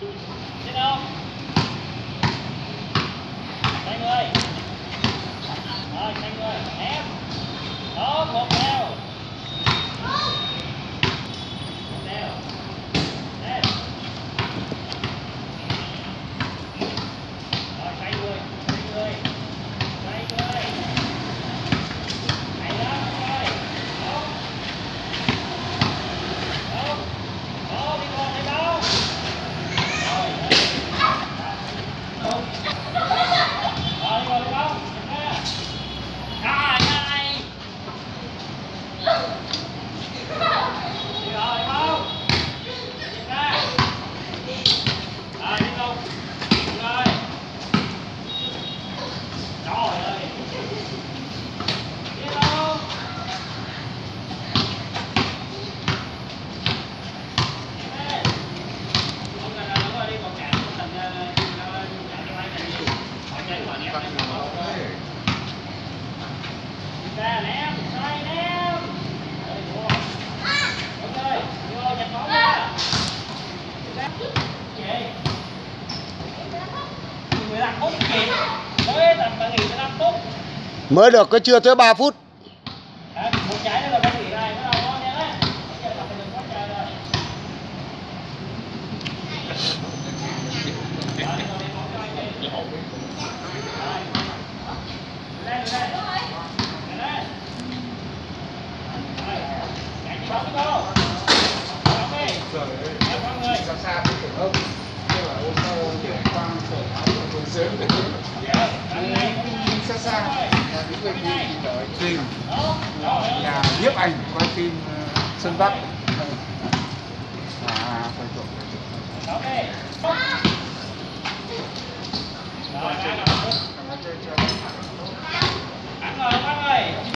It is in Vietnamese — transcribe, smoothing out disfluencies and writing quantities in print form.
Chết không? Xoay người. Rồi, xoay người. Ép. Đó, một theo. Một theo. Lên. Rồi, xoay người. Xoay người. Xoay người. Hay lắm rồi. Đó. Đó. Đó, đi con đi đâu? Rồi, đi. Rồi, đi con đi đâu? Rồi, này. Đi rồi, đi không? Đi ra. Rồi, đi không? Rồi. Trời ơi. Đi đâu? Đi về. Không cần là đúng rồi, đi còn cản thành cản cái máy này nhiều. Hỏi cháy quả ném lên không có. Đi ra ném, xoay ném. Rồi, vô. Ok, vô nhặt bóng ra. Gì? 15 phút kịp. Mới tầm 15 phút. Mới được có chưa tới 3 phút. Một trái nữa là phải nghỉ này, nó đâu có nha đấy. Bây giờ tập mình đừng có chơi rồi. Rồi, đi bóng cho anh đi. Rồi. Lên, lên. Lên lên. Rồi. Chạy đi bóng đi cô. Bóng đi. Em con người. Xa xa cái tưởng ông kêu là ô tô kiểu quang phở áo của tôi sớm được xa xa nhà cái quên đi đợi trình nhà nhiếp ảnh quay phim Xuân Bắc quay trộm Rồi, rồi. Rồi, rồi.